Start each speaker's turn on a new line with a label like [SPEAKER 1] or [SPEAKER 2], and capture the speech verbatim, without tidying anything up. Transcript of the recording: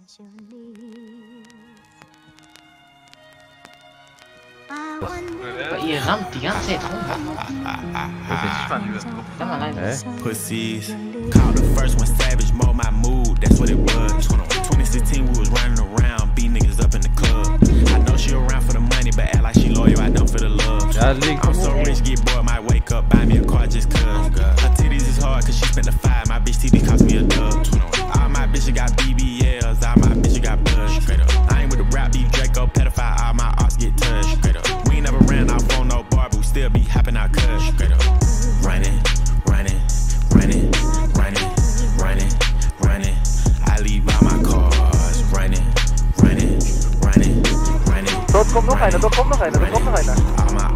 [SPEAKER 1] Vậy năm tiếng sẽ thông
[SPEAKER 2] Pussies. Called the first one savage, mold my mood, that's what it was. twenty sixteen, we was running around, beat niggas up in the club. I know she around for the money, but act like she loyal, I don't for the love. I'm so rich, get bored, might wake up, buy me a car just cuz. Her titties is hard, cause she spent the five, my bitch titties cost me a dub. All my bitches got B B Ls, all my bitches got blood. I ain't with the rap beef, Draco, pedophile, all my arts get touched. We ain't never ran off on no bar, but we still be hopping out cuz. Running, running, running, running, running, running. I leave all my cars running, running, running, running.
[SPEAKER 3] Tốt không nó phải là tốt không nó phải là tốt không nó phải là.
[SPEAKER 2] All my